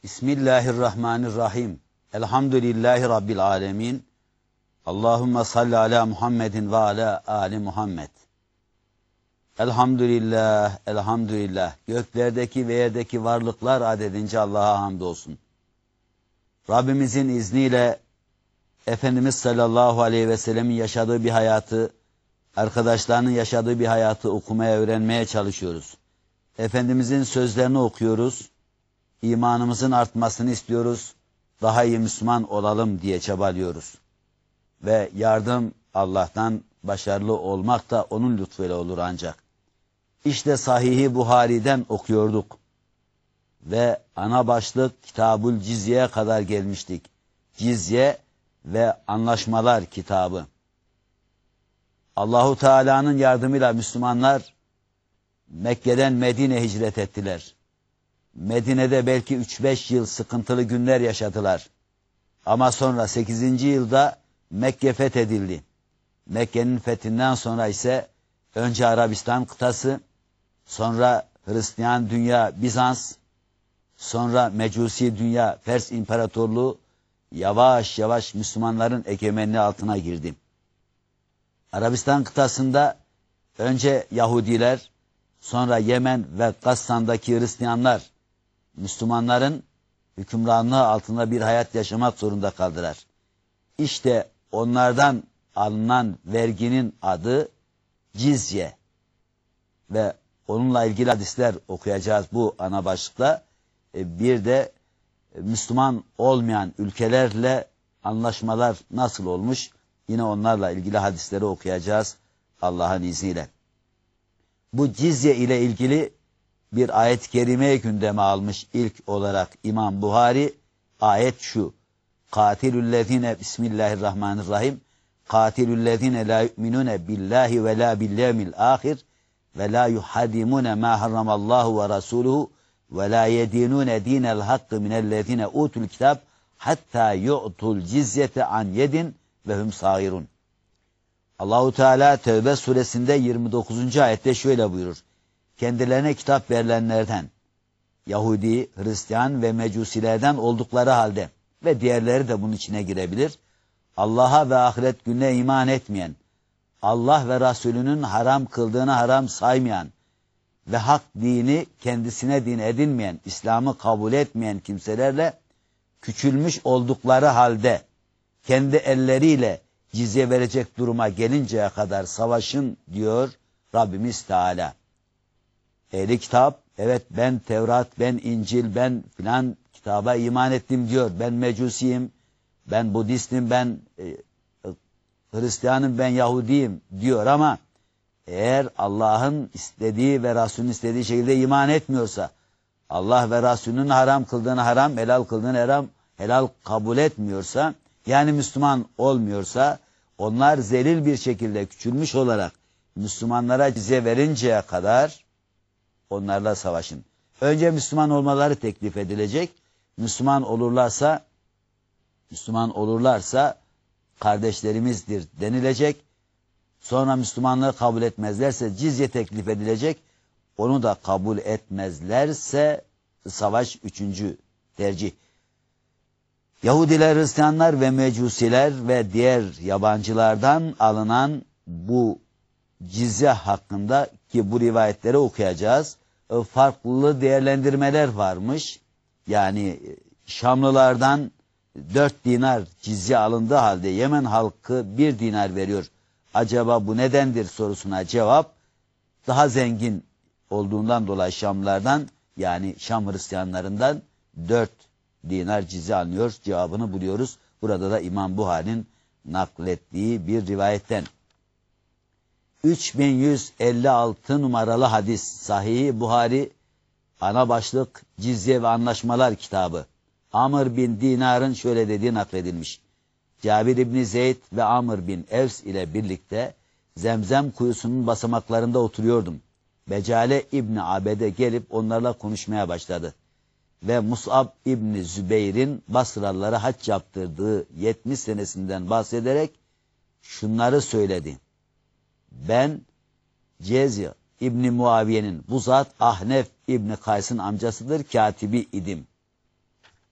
Bismillahirrahmanirrahim. Elhamdülillahi Rabbil alemin. Allahümme salli ala Muhammedin ve ala ali Muhammed. Elhamdülillah, elhamdülillah. Göklerdeki ve yerdeki varlıklar adedince Allah'a hamdolsun. Rabbimizin izniyle Efendimiz sallallahu aleyhi ve sellemin yaşadığı bir hayatı, arkadaşlarının yaşadığı bir hayatı okumaya, öğrenmeye çalışıyoruz. Efendimizin sözlerini okuyoruz. İmanımızın artmasını istiyoruz. Daha iyi Müslüman olalım diye çabalıyoruz. Ve yardım Allah'tan, başarılı olmak da onun lütfuyla olur ancak. İşte Sahih-i Buhari'den okuyorduk. Ve ana başlık Kitabul Cizye'ye kadar gelmiştik. Cizye ve Anlaşmalar kitabı. Allahu Teala'nın yardımıyla Müslümanlar Mekke'den Medine'ye hicret ettiler. Medine'de belki 3-5 yıl sıkıntılı günler yaşadılar. Ama sonra 8. yılda Mekke fethedildi. Mekke'nin fethinden sonra ise önce Arabistan kıtası, sonra Hristiyan dünya Bizans, sonra Mecusi dünya Pers İmparatorluğu yavaş yavaş Müslümanların egemenliği altına girdi. Arabistan kıtasında önce Yahudiler, sonra Yemen ve Gassan'daki Hristiyanlar Müslümanların hükümranlığı altında bir hayat yaşamak zorunda kaldılar. İşte onlardan alınan verginin adı cizye ve onunla ilgili hadisler okuyacağız bu ana başlıkta. Bir de Müslüman olmayan ülkelerle anlaşmalar nasıl olmuş? Yine onlarla ilgili hadisleri okuyacağız Allah'ın izniyle. Bu cizye ile ilgili bir ayet-i kerimeyi gündeme almış ilk olarak İmam Buhari. Ayet şu: Katilüllezine Bismillahirrahmanirrahim. Katilüllezine la yu'minune billahi ve la bil yevmil ahir ve la yuhadimune ma harramallahu ve rasuluhu ve la yedinune dinel hakkı minellezine utul kitab hatta yu'tul cizyete an yedin ve hum sağirun. Allahu Teala Tevbe suresinde 29. ayette şöyle buyurur: Kendilerine kitap verilenlerden, Yahudi, Hristiyan ve Mecusilerden oldukları halde ve diğerleri de bunun içine girebilir, Allah'a ve ahiret gününe iman etmeyen, Allah ve Resulünün haram kıldığını haram saymayan ve hak dini kendisine din edinmeyen, İslam'ı kabul etmeyen kimselerle küçülmüş oldukları halde kendi elleriyle cizye verecek duruma gelinceye kadar savaşın diyor Rabbimiz Teala. Ehli kitap, evet ben Tevrat, ben İncil, ben filan kitaba iman ettim diyor. Ben Mecusiyim, ben Budistim, ben Hristiyanım, ben Yahudiyim diyor ama eğer Allah'ın istediği ve Resulünün istediği şekilde iman etmiyorsa, Allah ve Resulünün haram kıldığını haram, helal kıldığını helal kabul etmiyorsa, yani Müslüman olmuyorsa, onlar zelil bir şekilde küçülmüş olarak Müslümanlara cizye verinceye kadar onlarla savaşın. Önce Müslüman olmaları teklif edilecek. Müslüman olurlarsa kardeşlerimizdir denilecek. Sonra Müslümanlığı kabul etmezlerse cizye teklif edilecek. Onu da kabul etmezlerse savaş 3. tercih. Yahudiler, Hristiyanlar ve Mecusiler ve diğer yabancılardan alınan bu cizye hakkında ki bu rivayetleri okuyacağız, farklı değerlendirmeler varmış. Yani Şamlılardan 4 dinar cizye alındığı halde Yemen halkı 1 dinar veriyor. Acaba bu nedendir sorusuna cevap, daha zengin olduğundan dolayı Şamlılardan, yani Şam Hristiyanlarından 4 dinar cizye alınıyor cevabını buluyoruz. Burada da İmam Buhari'nin naklettiği bir rivayetten. 3156 numaralı hadis Sahih-i Buhari, ana başlık Cizye ve Anlaşmalar kitabı. Amr bin Dinar'ın şöyle dediği nakledilmiş: Cabir İbni Zeyd ve Amr bin Evs ile birlikte Zemzem kuyusunun basamaklarında oturuyordum. Becale İbni Abede gelip onlarla konuşmaya başladı. Ve Mus'ab İbni Zübeyir'in Basralılara hac yaptırdığı 70 senesinden bahsederek şunları söyledi: Ben Cezya İbni Muaviye'nin, bu zat Ahnef İbni Kays'ın amcasıdır, katibi idim.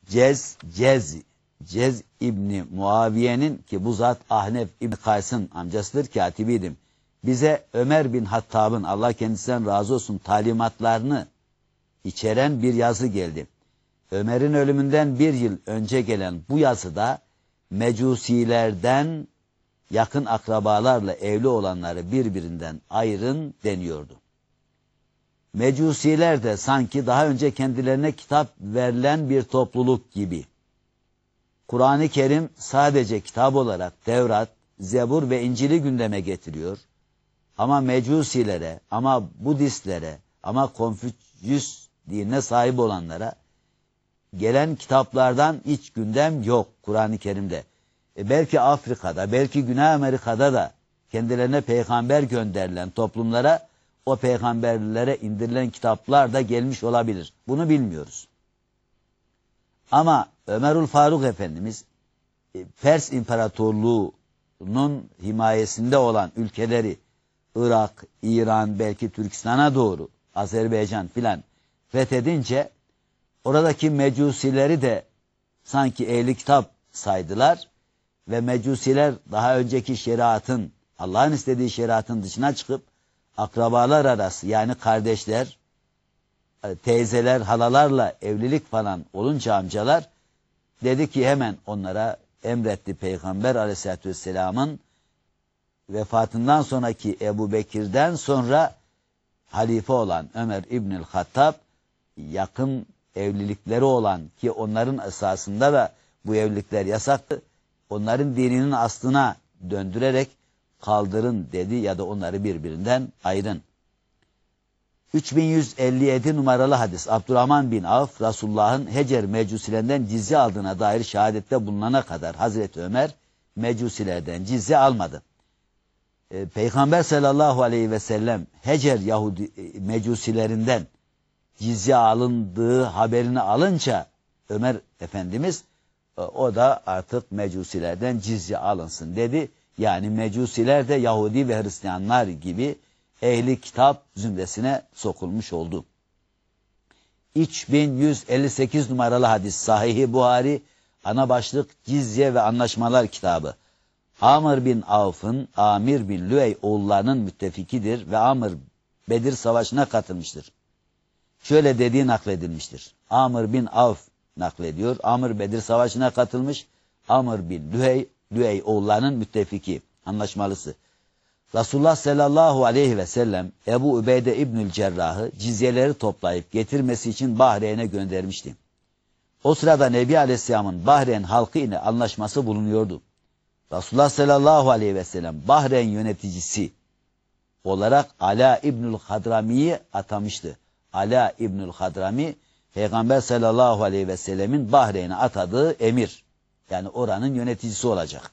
Cez İbni Muaviye'nin, ki bu zat Ahnef İbni Kays'ın amcasıdır, katibiydim. Bize Ömer bin Hattab'ın, Allah kendisinden razı olsun, talimatlarını içeren bir yazı geldi. Ömer'in ölümünden 1 yıl önce gelen bu yazıda mecusilerden yakın akrabalarla evli olanları birbirinden ayırın deniyordu. Mecusiler de sanki daha önce kendilerine kitap verilen bir topluluk gibi. Kur'an-ı Kerim sadece kitap olarak Tevrat, Zebur ve İncil'i gündeme getiriyor. Ama mecusilere, ama Budistlere, ama Konfüçyüs dinine sahip olanlara gelen kitaplardan hiç gündem yok Kur'an-ı Kerim'de. Belki Afrika'da, belki Güney Amerika'da da kendilerine peygamber gönderilen toplumlara o peygamberlere indirilen kitaplar da gelmiş olabilir. Bunu bilmiyoruz. Ama Ömerül Faruk Efendimiz Pers İmparatorluğu'nun himayesinde olan ülkeleri Irak, İran, belki Türkistan'a doğru, Azerbaycan filan fethedince oradaki mecusileri de sanki ehli kitap saydılar ve mecusiler daha önceki şeriatın, Allah'ın istediği şeriatın dışına çıkıp akrabalar arası, yani kardeşler, teyzeler, halalarla evlilik falan olunca amcalar, dedi ki hemen onlara emretti Peygamber Aleyhisselatü Vesselam'ın vefatından sonraki Ebu Bekir'den sonra halife olan Ömer İbnül Hattab, yakın evlilikleri olan, ki onların esasında da bu evlilikler yasaktı, onların dininin aslına döndürerek kaldırın dedi ya da onları birbirinden ayırın. 3157 numaralı hadis, Abdurrahman bin Avf, Resulullah'ın Hecer mecusilerinden cizye aldığına dair şehadette bulunana kadar Hazreti Ömer mecusilerden cizye almadı. Peygamber sallallahu aleyhi ve sellem Hecer Yahudi mecusilerinden cizye alındığı haberini alınca Ömer Efendimiz o da artık mecusilerden cizye alınsın dedi. Yani mecusiler de Yahudi ve Hristiyanlar gibi ehli kitap zümresine sokulmuş oldu. 3158 numaralı hadis, Sahih-i Buhari, ana başlık Cizye ve Anlaşmalar kitabı. Amr bin Avf'ın Amir bin Lüey oğullarının müttefikidir ve Amr Bedir Savaşı'na katılmıştır. Şöyle dediği nakledilmiştir. Amr bin Avf naklediyor. Amr Bedir Savaşı'na katılmış. Amr bin Lüey oğullarının müttefiki, anlaşmalısı. Resulullah sallallahu aleyhi ve sellem Ebu Übeyde İbnül Cerrah'ı cizyeleri toplayıp getirmesi için Bahreyn'e göndermişti. O sırada Nebi Aleyhisselam'ın Bahreyn halkı ile anlaşması bulunuyordu. Resulullah sallallahu aleyhi ve sellem Bahreyn yöneticisi olarak Ala İbnül Hadrami'yi atamıştı. Ala İbnül Hadrami, Peygamber sallallahu aleyhi ve sellemin Bahreyn'e atadığı emir. Yani oranın yöneticisi olacak.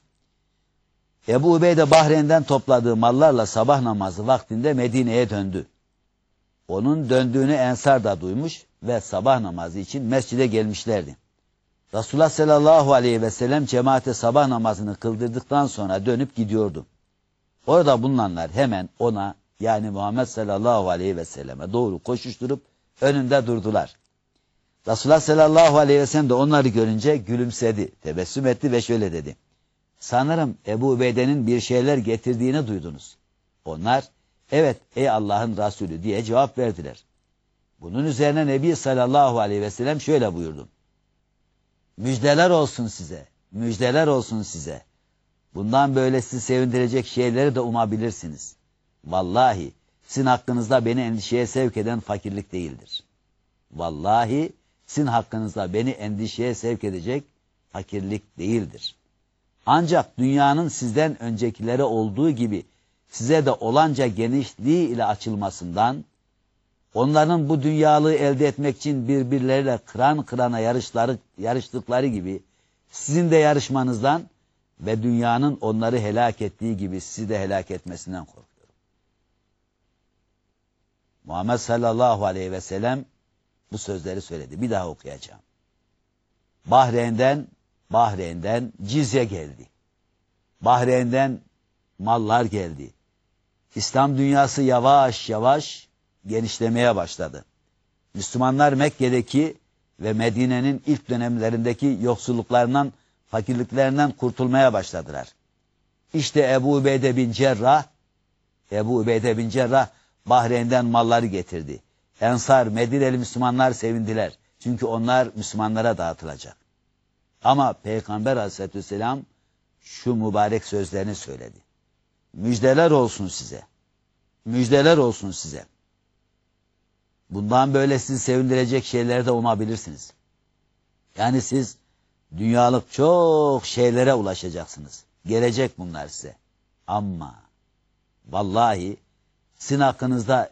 Ebu Übeyde Bahreyn'den topladığı mallarla sabah namazı vaktinde Medine'ye döndü. Onun döndüğünü Ensar da duymuş ve sabah namazı için mescide gelmişlerdi. Resulullah sallallahu aleyhi ve sellem cemaate sabah namazını kıldırdıktan sonra dönüp gidiyordu. Orada bulunanlar hemen ona, yani Muhammed sallallahu aleyhi ve selleme doğru koşuşturup önünde durdular. Resulullah sallallahu aleyhi ve sellem de onları görünce gülümsedi, tebessüm etti ve şöyle dedi. Sanırım Ebu Übeyde'nin bir şeyler getirdiğini duydunuz. Onlar, evet ey Allah'ın Resulü diye cevap verdiler. Bunun üzerine Nebi sallallahu aleyhi ve sellem şöyle buyurdu. Müjdeler olsun size, müjdeler olsun size. Bundan böyle sizi sevindirecek şeyleri de umabilirsiniz. Vallahi sizin hakkınızda beni endişeye sevk eden fakirlik değildir. Vallahi sizin hakkınızda beni endişeye sevk edecek fakirlik değildir. Ancak dünyanın sizden öncekilere olduğu gibi size de olanca genişliği ile açılmasından, onların bu dünyalığı elde etmek için birbirleriyle kıran kırana yarıştıkları gibi sizin de yarışmanızdan ve dünyanın onları helak ettiği gibi sizi de helak etmesinden korkuyorum. Muhammed sallallahu aleyhi ve sellem bu sözleri söyledi. Bir daha okuyacağım. Bahreyn'den cizye geldi. Bahreyn'den mallar geldi. İslam dünyası yavaş yavaş genişlemeye başladı. Müslümanlar Mekke'deki ve Medine'nin ilk dönemlerindeki yoksulluklarından, fakirliklerinden kurtulmaya başladılar. İşte Ebu Ubeyde bin Cerrah Bahreyn'den malları getirdi. Ensar, Medineli Müslümanlar sevindiler. Çünkü onlar Müslümanlara dağıtılacak. Ama Peygamber Aleyhisselatü Vesselam şu mübarek sözlerini söyledi. Müjdeler olsun size. Müjdeler olsun size. Bundan böyle sizi sevindirecek şeyler de umabilirsiniz. Yani siz dünyalık çok şeylere ulaşacaksınız. Gelecek bunlar size. Ama vallahi sizin hakkınızda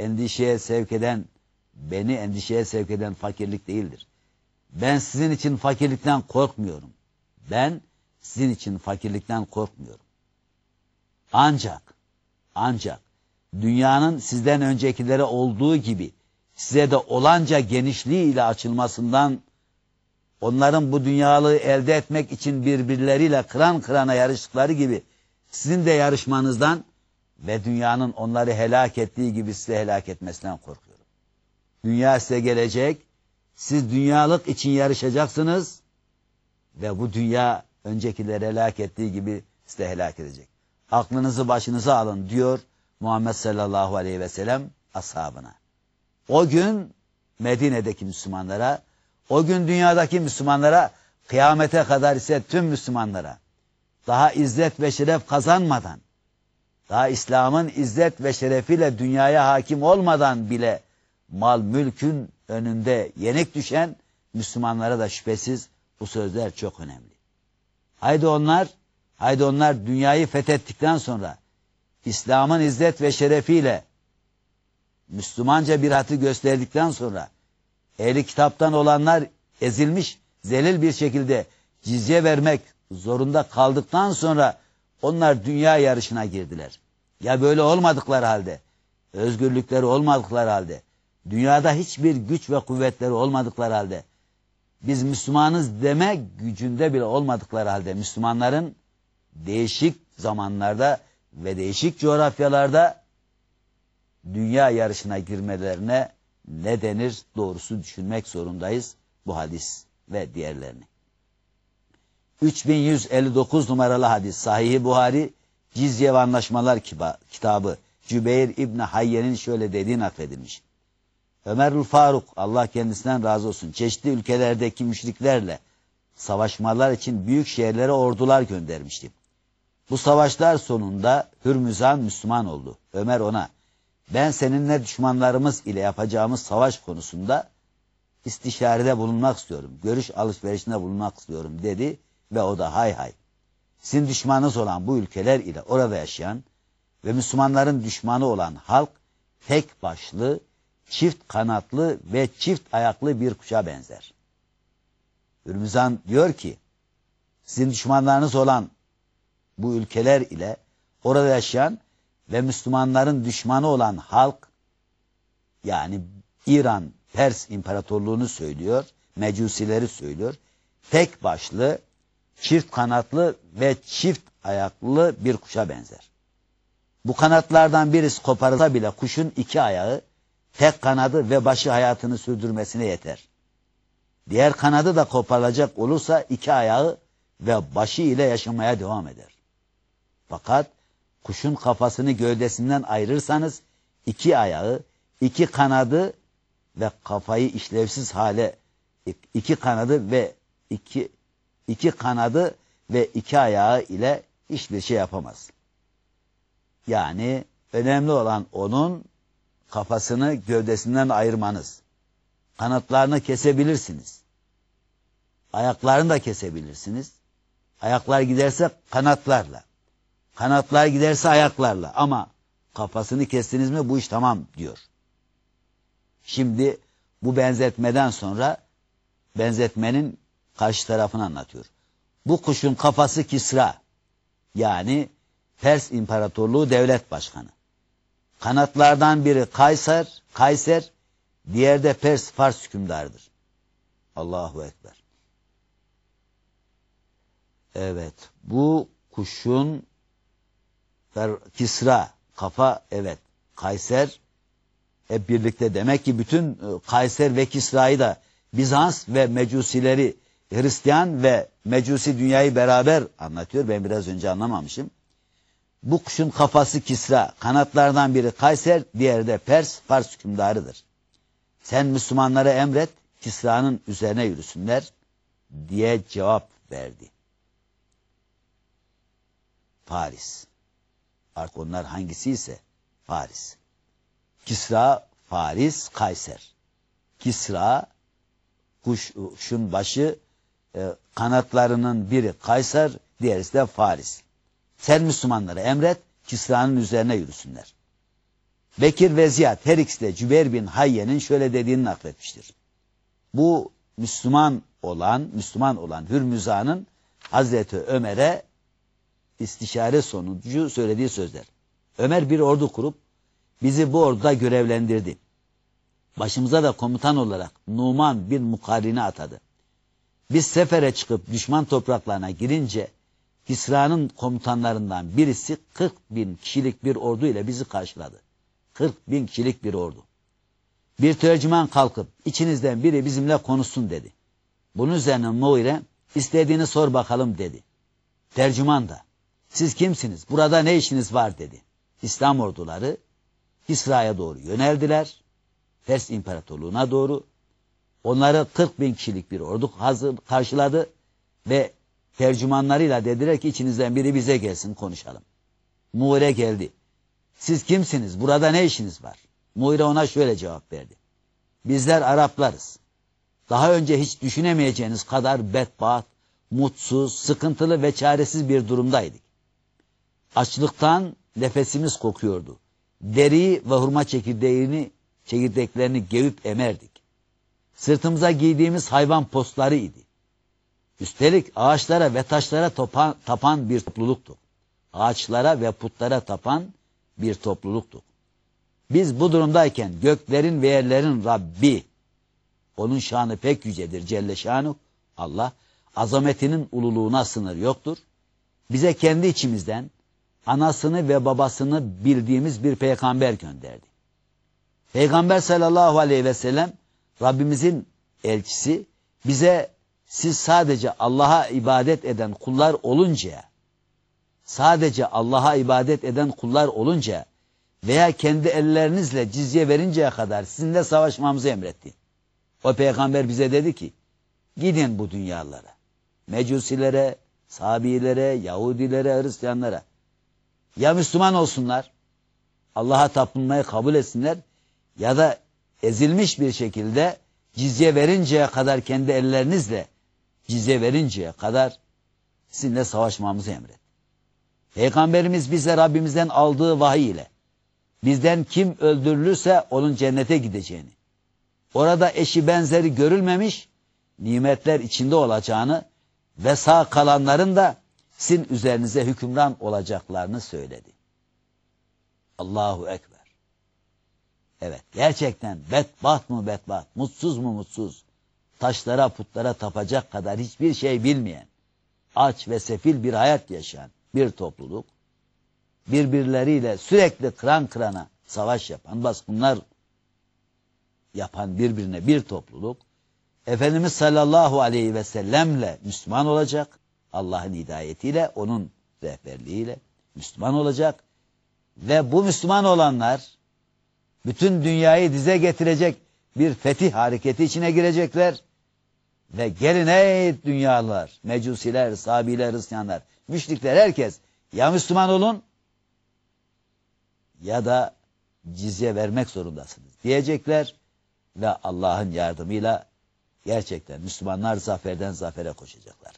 beni endişeye sevk eden fakirlik değildir. Ben sizin için fakirlikten korkmuyorum. Ben sizin için fakirlikten korkmuyorum. Ancak dünyanın sizden öncekilere olduğu gibi size de olanca genişliğiyle açılmasından, onların bu dünyalığı elde etmek için birbirleriyle kıran kırana yarıştıkları gibi sizin de yarışmanızdan ve dünyanın onları helak ettiği gibi sizi helak etmesinden korkuyorum. Dünya size gelecek, siz dünyalık için yarışacaksınız ve bu dünya öncekileri helak ettiği gibi sizi de helak edecek. Aklınızı başınıza alın diyor Muhammed sallallahu aleyhi ve sellem ashabına. O gün Medine'deki Müslümanlara, o gün dünyadaki Müslümanlara, kıyamete kadar ise tüm Müslümanlara, daha izzet ve şeref kazanmadan, daha İslam'ın izzet ve şerefiyle dünyaya hakim olmadan bile mal mülkün önünde yenik düşen Müslümanlara da şüphesiz bu sözler çok önemli. Haydi onlar dünyayı fethettikten sonra İslam'ın izzet ve şerefiyle Müslümanca bir hayatı gösterdikten sonra ehli kitaptan olanlar ezilmiş, zelil bir şekilde cizye vermek zorunda kaldıktan sonra onlar dünya yarışına girdiler. Ya böyle olmadıkları halde, özgürlükleri olmadıkları halde, dünyada hiçbir güç ve kuvvetleri olmadıkları halde, biz Müslümanız deme gücünde bile olmadıkları halde Müslümanların değişik zamanlarda ve değişik coğrafyalarda dünya yarışına girmelerine ne denir doğrusu düşünmek zorundayız bu hadis ve diğerlerini. 3159 numaralı hadis Sahih-i Buhari Cizye ve Anlaşmalar kitabı Cübeyr İbni Hayye'nin şöyle dediği nakledilmiş. Ömerül Faruk Allah kendisinden razı olsun çeşitli ülkelerdeki müşriklerle savaşmalar için büyük şehirlere ordular göndermişti. Bu savaşlar sonunda Hürmüzan Müslüman oldu. Ömer ona ben seninle düşmanlarımız ile yapacağımız savaş konusunda istişarede bulunmak istiyorum. Görüş alışverişinde bulunmak istiyorum dedi ve o da hay hay. Sizin düşmanınız olan bu ülkeler ile orada yaşayan ve Müslümanların düşmanı olan halk tek başlı, çift kanatlı ve çift ayaklı bir kuşa benzer. Hürmüzan diyor ki sizin düşmanlarınız olan bu ülkeler ile orada yaşayan ve Müslümanların düşmanı olan halk yani İran, Pers İmparatorluğunu söylüyor, Mecusileri söylüyor. Tek başlı, çift kanatlı ve çift ayaklı bir kuşa benzer. Bu kanatlardan birisi koparılsa bile kuşun iki ayağı, tek kanadı ve başı hayatını sürdürmesine yeter. Diğer kanadı da koparılacak olursa iki ayağı ve başı ile yaşamaya devam eder. Fakat kuşun kafasını gövdesinden ayırırsanız iki ayağı, iki kanadı ve kafayı işlevsiz hale iki kanadı ve iki ayağı ile hiçbir şey yapamaz. Yani önemli olan onun kafasını gövdesinden ayırmanız. Kanatlarını kesebilirsiniz. Ayaklarını da kesebilirsiniz. Ayaklar giderse kanatlarla. Kanatlar giderse ayaklarla. Ama kafasını kestiniz mi bu iş tamam diyor. Şimdi bu benzetmeden sonra benzetmenin karşı tarafını anlatıyor. Bu kuşun kafası Kisra. Yani Pers İmparatorluğu devlet başkanı. Kanatlardan biri Kayser, diğer de Fars hükümdarıdır. Allahu Ekber. Evet, bu kuşun Kisra, kafa, evet, Kayser hep birlikte. Demek ki bütün Kayser ve Kisra'yı da Bizans ve Mecusileri, Hristiyan ve Mecusi dünyayı beraber anlatıyor. Ben biraz önce anlamamışım. Bu kuşun kafası Kisra, kanatlardan biri Kayser, diğeri de Pers, Fars hükümdarıdır. Sen Müslümanlara emret, Kisra'nın üzerine yürüsünler diye cevap verdi. Paris. Artık onlar hangisi ise Paris. Kisra, Paris, Kayser. Kisra, kuşun başı, kanatlarının biri Kayser, diğerisi de Paris. Sen Müslümanlara emret, Kisra'nın üzerine yürüsünler. Bekir ve Ziyad her ikisi de Cübeyr bin Hayye'nin şöyle dediğini nakletmiştir. Bu Müslüman olan Hürmüzan'ın Hazreti Ömer'e istişare sonucu söylediği sözler. Ömer bir ordu kurup bizi bu orduda görevlendirdi. Başımıza da komutan olarak Numan bin Mukarrin'i atadı. Biz sefere çıkıp düşman topraklarına girince Kisra'nın komutanlarından birisi 40.000 kişilik bir ordu ile bizi karşıladı. 40.000 kişilik bir ordu. Bir tercüman kalkıp içinizden biri bizimle konuşsun dedi. Bunun üzerine Muire istediğini sor bakalım dedi. Tercüman da siz kimsiniz, burada ne işiniz var dedi. İslam orduları Kisra'ya doğru yöneldiler. Pers İmparatorluğu'na doğru. Onları 40.000 kişilik bir ordu karşıladı ve tercümanlarıyla dediler ki içinizden biri bize gelsin konuşalım. Muire geldi. Siz kimsiniz? Burada ne işiniz var? Muire ona şöyle cevap verdi. Bizler Araplarız. Daha önce hiç düşünemeyeceğiniz kadar bedbaht, mutsuz, sıkıntılı ve çaresiz bir durumdaydık. Açlıktan nefesimiz kokuyordu. Deriyi ve hurma çekirdeklerini gevip emerdik. Sırtımıza giydiğimiz hayvan postları idi. Üstelik ağaçlara ve taşlara tapan bir topluluktuk. Ağaçlara ve putlara tapan bir topluluktuk. Biz bu durumdayken göklerin ve yerlerin Rabbi, onun şanı pek yücedir Celle Şanuh, Allah, azametinin ululuğuna sınır yoktur. Bize kendi içimizden anasını ve babasını bildiğimiz bir peygamber gönderdi. Peygamber sallallahu aleyhi ve sellem Rabbimizin elçisi bize siz sadece Allah'a ibadet eden kullar olunca veya kendi ellerinizle cizye verinceye kadar sizinle savaşmamızı emretti. O peygamber bize dedi ki gidin bu dünyalara, Mecusilere, Sabiilere, Yahudilere, Hristiyanlara ya Müslüman olsunlar, Allah'a tapınmayı kabul etsinler ya da ezilmiş bir şekilde cizye verinceye kadar kendi ellerinizle cizye verinceye kadar sizinle savaşmamızı emretti. Peygamberimiz bize Rabbimizden aldığı vahiy ile bizden kim öldürülürse onun cennete gideceğini, orada eşi benzeri görülmemiş nimetler içinde olacağını ve sağ kalanların da sizin üzerinize hükümran olacaklarını söyledi. Allahu Ekber. Evet, gerçekten bedbaht mı bedbaht, mutsuz mu mutsuz, taşlara putlara tapacak kadar hiçbir şey bilmeyen, aç ve sefil bir hayat yaşayan bir topluluk, birbirleriyle sürekli kıran kırana savaş yapan, baskınlar yapan birbirine bir topluluk, Efendimiz sallallahu aleyhi ve sellemle Müslüman olacak, Allah'ın hidayetiyle, onun rehberliğiyle Müslüman olacak ve bu Müslüman olanlar bütün dünyayı dize getirecek bir fetih hareketi içine girecekler ve gelin ey dünyalılar, Mecusiler, Sabiler, Hristiyanlar, müşrikler, herkes ya Müslüman olun ya da cizye vermek zorundasınız diyecekler ve Allah'ın yardımıyla gerçekten Müslümanlar zaferden zafere koşacaklar.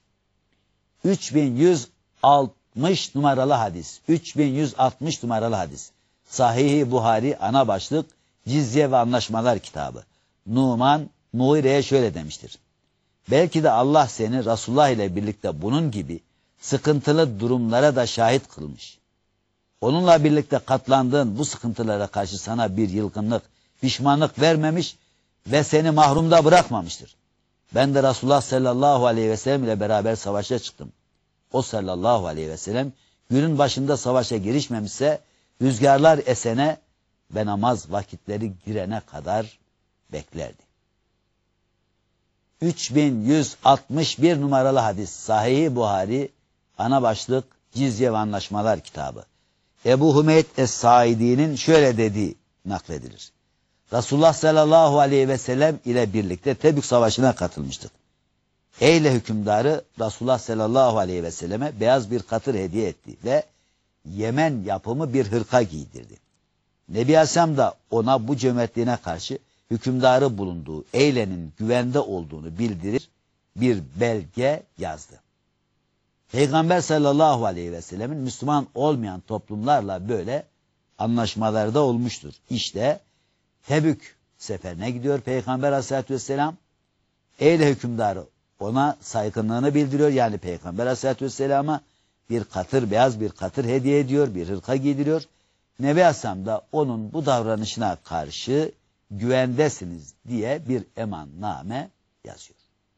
3160 numaralı hadis. 3160 numaralı hadis. Sahih-i Buhari ana başlık Cizye ve Anlaşmalar kitabı. Numan Muire'ye şöyle demiştir. Belki de Allah seni Resulullah ile birlikte bunun gibi sıkıntılı durumlara da şahit kılmış. Onunla birlikte katlandığın bu sıkıntılara karşı sana bir yılgınlık, pişmanlık vermemiş ve seni mahrumda bırakmamıştır. Ben de Resulullah sallallahu aleyhi ve sellem ile beraber savaşa çıktım. O sallallahu aleyhi ve sellem günün başında savaşa girişmemişse rüzgarlar esene ve namaz vakitleri girene kadar beklerdi. 3161 numaralı hadis. Sahih-i Buhari, ana başlık Cizye ve Anlaşmalar kitabı. Ebu Hümeyd Es-Saidi'nin şöyle dediği nakledilir. Resulullah sallallahu aleyhi ve sellem ile birlikte Tebük Savaşı'na katılmıştık. Eyle hükümdarı Resulullah sallallahu aleyhi ve selleme beyaz bir katır hediye etti ve Yemen yapımı bir hırka giydirdi. Nebi Aleyhisselam da ona bu cömertliğine karşı hükümdarı bulunduğu Eyle'nin güvende olduğunu bildirir bir belge yazdı. Peygamber sallallahu aleyhi ve sellemin Müslüman olmayan toplumlarla böyle anlaşmaları da olmuştur. İşte Tebük seferine gidiyor Peygamber aleyhissalatü vesselam. Eyle hükümdarı ona saygınlığını bildiriyor. Yani Peygamber aleyhissalatü vesselama bir katır, beyaz bir katır hediye ediyor, bir hırka giydiriyor. Nebi Aleyhisselam da onun bu davranışına karşı güvendesiniz diye bir emanname yazıyor.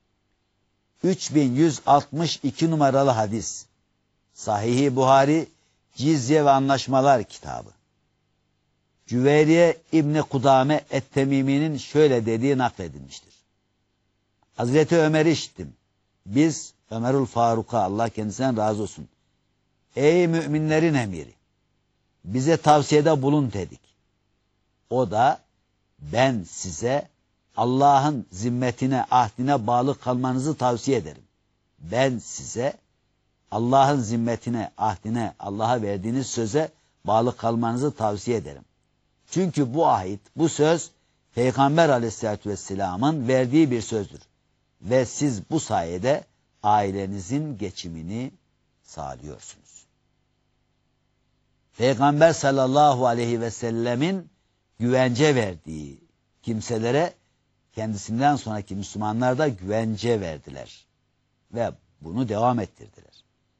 3162 numaralı hadis. Sahih-i Buhari, Cizye ve Anlaşmalar kitabı. Cüveyriye İbni Kudame Et-Temimi'nin şöyle dediği nakledilmiştir. Hazreti Ömer'i işittim. Biz Ömerül Faruk'a, Allah kendisinden razı olsun, ey müminlerin emiri, bize tavsiyede bulun dedik. O da ben size Allah'ın zimmetine, ahdine bağlı kalmanızı tavsiye ederim. Ben size Allah'ın zimmetine, ahdine, Allah'a verdiğiniz söze bağlı kalmanızı tavsiye ederim. Çünkü bu ahit, bu söz Peygamber aleyhissalatü vesselamın verdiği bir sözdür. Ve siz bu sayede ailenizin geçimini sağlıyorsunuz. Peygamber sallallahu aleyhi ve sellemin güvence verdiği kimselere kendisinden sonraki Müslümanlar da güvence verdiler. Ve bunu devam ettirdiler.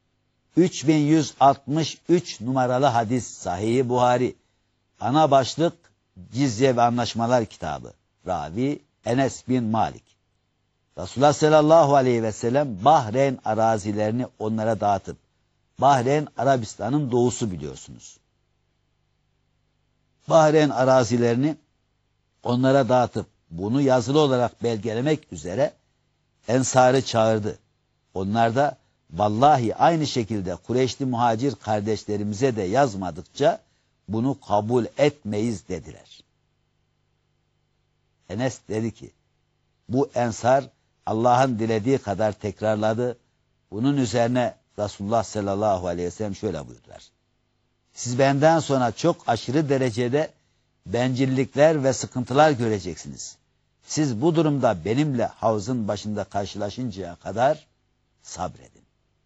3163 numaralı hadis Sahih-i Buhari. Ana başlık Cizye ve Anlaşmalar kitabı. Ravi Enes bin Malik. Resulullah sallallahu aleyhi ve sellem Bahreyn arazilerini onlara dağıtıp, Bahreyn Arabistan'ın doğusu biliyorsunuz. Bahreyn arazilerini onlara dağıtıp bunu yazılı olarak belgelemek üzere Ensar'ı çağırdı. Onlar da vallahi aynı şekilde Kureyşli muhacir kardeşlerimize de yazmadıkça bunu kabul etmeyiz dediler. Enes dedi ki bu Ensar Allah'ın dilediği kadar tekrarladı. Bunun üzerine Resulullah sallallahu aleyhi ve sellem şöyle buyurdular. Siz benden sonra çok aşırı derecede bencillikler ve sıkıntılar göreceksiniz. Siz bu durumda benimle havzın başında karşılaşıncaya kadar sabredin.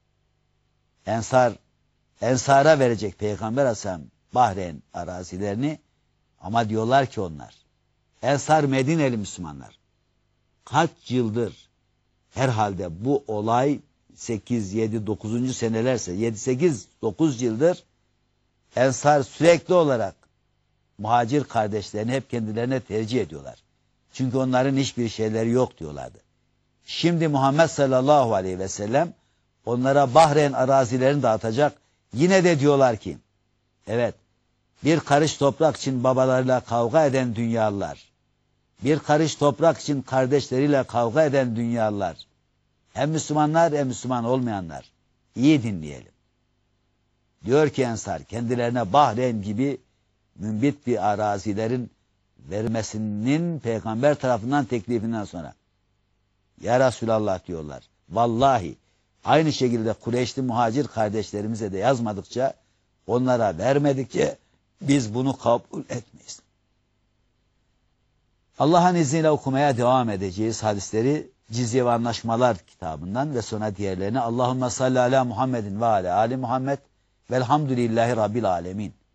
Ensar'a verecek Peygamber Aleyhisselam Bahreyn arazilerini ama diyorlar ki onlar, Ensar Medineli Müslümanlar, kaç yıldır herhalde bu olay 8, 7, 9. senelerse 7, 8, 9 yıldır Ensar sürekli olarak muhacir kardeşlerini hep kendilerine tercih ediyorlar. Çünkü onların hiçbir şeyleri yok diyorlardı. Şimdi Muhammed sallallahu aleyhi ve sellem onlara Bahreyn arazilerini dağıtacak. Yine de diyorlar ki, evet, bir karış toprak için babalarıyla kavga eden dünyalılar, bir karış toprak için kardeşleriyle kavga eden dünyalılar, hem Müslümanlar hem Müslüman olmayanlar, iyi dinleyelim. Diyor ki Ensar, kendilerine Bahreyn gibi mümbit bir arazilerin vermesinin Peygamber tarafından teklifinden sonra, ya Resulallah diyorlar, vallahi aynı şekilde Kureyşli muhacir kardeşlerimize de yazmadıkça, onlara vermedikçe biz bunu kabul etmeyiz. Allah'ın izniyle okumaya devam edeceğiz hadisleri Cizye ve Anlaşmalar kitabından ve sonra diğerlerini Allahümme salli ala Muhammedin ve ala Ali Muhammed velhamdülillahi Rabbil alemin.